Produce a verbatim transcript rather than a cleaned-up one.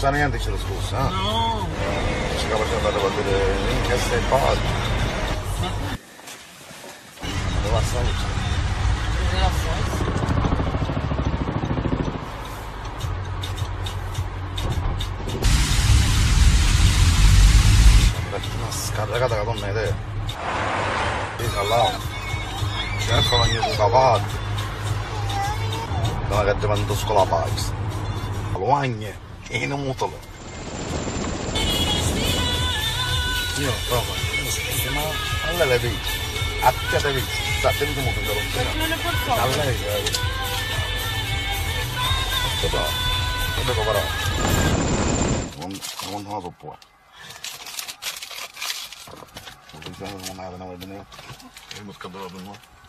sa neanche ce lo scusa, eh? No. Ci che facciamo andare a vedere in che stai fatto. Dove va a salire? Nella forza. Una scaricata che non hai idea. Sì, là. C'è un bagno di cavallo. Dove che ti vanno scuola pagina. Lo agne e in un mutolo. Io proprio, ma a lei le vedi, a te le vedi, sta attento molto che non Non è per forza. a lei che vedi. Cosa? Che devo fare? Non non non lo può. Non pensavo che non aveva vedere. E mi scandalo per noi.